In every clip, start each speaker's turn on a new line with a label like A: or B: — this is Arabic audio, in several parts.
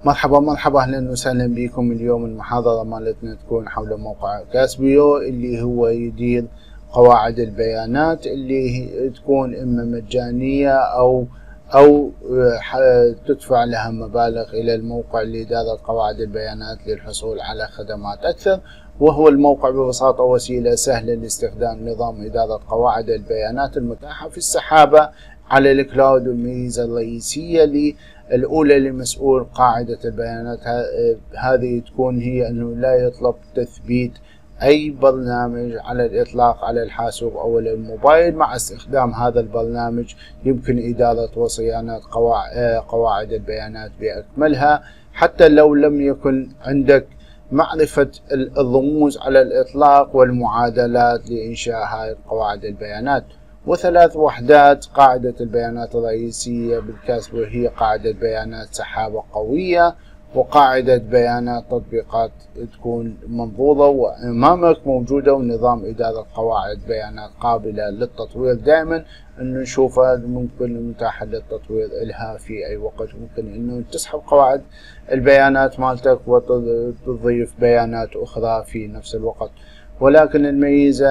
A: مرحبا اهلا وسهلا بكم. اليوم المحاضرة مالتنا تكون حول موقع كاسبيو اللي هو يدير قواعد البيانات اللي تكون اما مجانية او تدفع لها مبالغ الى الموقع لإدارة قواعد البيانات للحصول على خدمات اكثر. وهو الموقع ببساطة وسيلة سهلة لاستخدام نظام إدارة قواعد البيانات المتاحة في السحابة على الكلاود. والميزة الرئيسية الأولى لمسؤول قاعدة البيانات هذه تكون هي أنه لا يطلب تثبيت أي برنامج على الإطلاق على الحاسوب أو الموبايل. مع استخدام هذا البرنامج يمكن إدارة وصيانة قواعد البيانات بأكملها، حتى لو لم يكن عندك معرفة الرموز على الإطلاق والمعادلات لإنشاء هذه قواعد البيانات. وثلاث وحدات قاعدة البيانات الرئيسية بالكاسبيو هي قاعدة بيانات سحابة قوية، وقاعدة بيانات تطبيقات تكون منظورة وأمامك موجودة، ونظام إدارة قواعد بيانات قابلة للتطوير. دائما أنه نشوفها ممكن متاحة للتطوير إلها في أي وقت. ممكن أنه تسحب قواعد البيانات مالتك وتضيف بيانات أخرى في نفس الوقت. ولكن الميزة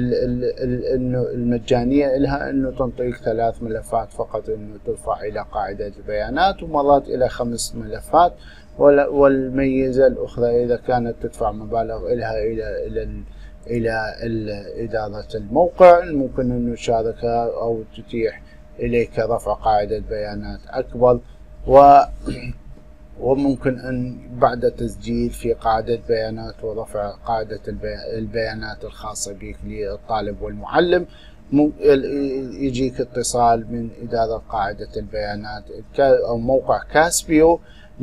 A: المجانية لها أنه تنطيك 3 ملفات فقط أنه ترفع إلى قاعدة البيانات، ومرات إلى 5 ملفات. والميزة الأخرى إذا كانت تدفع مبالغ إلها إلى إدارة الموقع، ممكن أنه تشاركها أو تتيح إليك رفع قاعدة بيانات أكبر. وممكن أن بعد تسجيل في قاعدة بيانات ورفع قاعدة البيانات الخاصة بك للطالب والمعلم يجيك اتصال من إدارة قاعدة البيانات أو موقع كاسبيو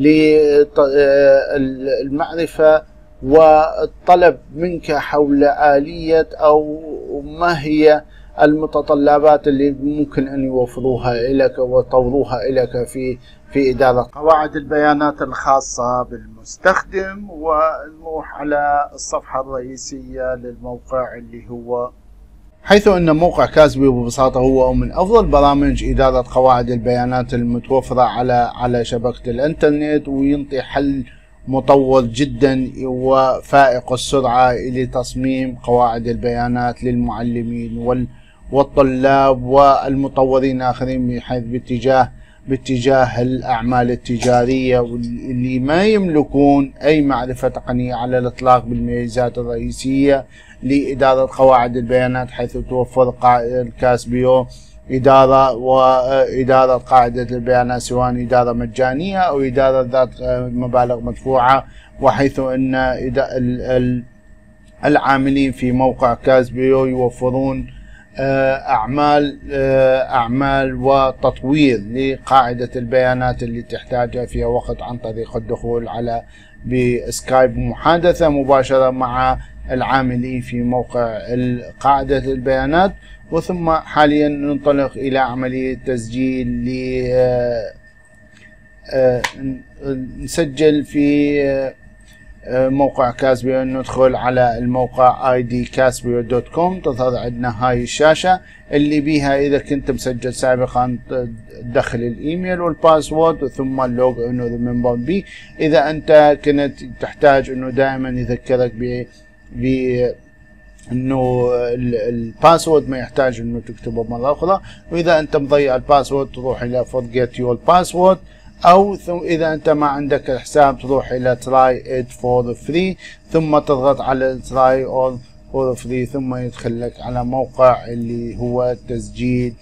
A: للمعرفة والطلب منك حول آلية أو ما هي المتطلبات اللي ممكن أن يوفروها لك ويطوروها لك في إدارة قواعد البيانات الخاصة بالمستخدم. ونروح على الصفحة الرئيسية للموقع اللي هو، حيث أن موقع كاسبيو ببساطة هو من أفضل برامج إدارة قواعد البيانات المتوفرة على شبكة الإنترنت، وينطي حل مطور جدا وفائق السرعة لتصميم قواعد البيانات للمعلمين والطلاب والمطورين آخرين، بحيث باتجاه الأعمال التجارية واللي ما يملكون أي معرفة تقنية على الإطلاق بالميزات الرئيسية لإدارة قواعد البيانات، حيث توفر الكاسبيو إدارة قاعدة البيانات سواء إدارة مجانية أو إدارة ذات مبالغ مدفوعة. وحيث أن العاملين في موقع كاسبيو يوفرون أعمال وتطوير لقاعدة البيانات اللي تحتاجها في وقت عن طريق الدخول على بسكايب محادثة مباشرة مع العاملين في موقع قاعدة البيانات. وثم حاليا ننطلق إلى عملية تسجيل نسجل في موقع كاسبيو. ندخل على الموقع idcasbio.com، تظهر عندنا هاي الشاشة اللي بيها إذا كنت مسجل سابقا تدخل الإيميل والباسورد وثم اللوج إن وريمبر بي. إذا أنت كنت تحتاج إنه دائما يذكرك إنه الباسورد ما يحتاج إنه تكتبه مرة أخرى، وإذا أنت مضيع الباسورد تروح إلى forget your password، أو إذا أنت ما عندك الحساب تروح إلى try it for free، ثم تضغط على try all for free، ثم يدخل لك على موقع اللي هو تسجيل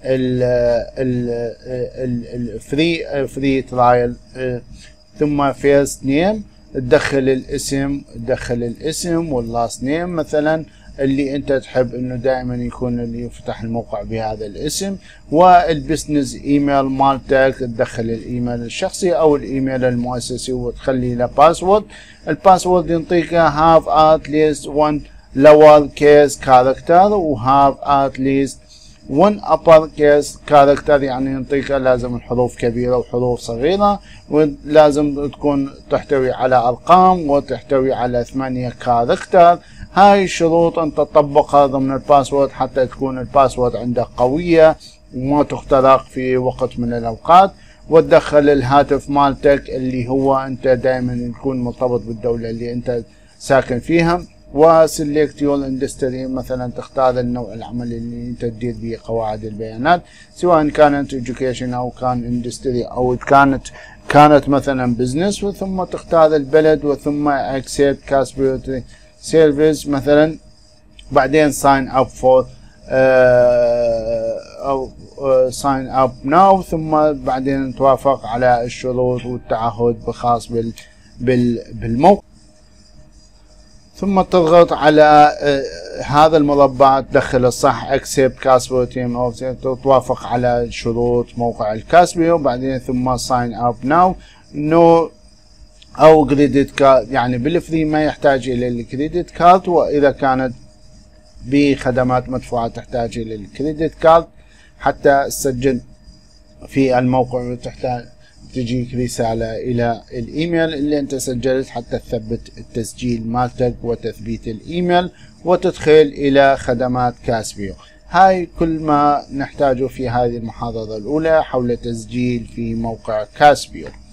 A: free trial. ثم first name تدخل الاسم واللاست نيم مثلا اللي انت تحب انه دائما يكون اللي يفتح الموقع بهذا الاسم، والبزنس ايميل مالتك تدخل الايميل الشخصي او الايميل المؤسسي وتخلي له باسورد. الباسورد ينطيك have at least one lower case character و have at least one upper case character، يعني ينطيك لازم الحروف كبيرة وحروف صغيرة، ولازم تكون تحتوي على أرقام وتحتوي على 8 كاركتر. هاي الشروط انت تطبقها ضمن الباسورد حتى تكون الباسورد عندك قوية وما تخترق في وقت من الأوقات. وتدخل الهاتف مالتك اللي هو انت دائما يكون مرتبط بالدولة اللي انت ساكن فيها، وسلكت يور اندستري، مثلا تختار النوع العمل اللي انت تدير به قواعد البيانات، سواء كانت education او كان اندستري او كانت مثلا بزنس، وثم تختار البلد، وثم accept Caspio service مثلا، بعدين sign up for او sign up now، ثم بعدين توافق على الشروط والتعهد بخاص بالموقع، ثم تضغط على هذا المربع تدخل الصح accept Caspio team او توافق على شروط موقع الكاسبيو، بعدين ثم sign up now no او كريدت كارد، يعني بالفري ما يحتاج الى الكريدت كارد، واذا كانت بخدمات مدفوعة تحتاج الى الكريدت كارد حتى تسجل في الموقع، وتحتاج تجيك رسالة الى الايميل اللي انت سجلت حتى تثبت التسجيل مالتك وتثبيت الايميل وتدخل الى خدمات كاسبيو. هاي كل ما نحتاجه في هذه المحاضرة الاولى حول تسجيل في موقع كاسبيو.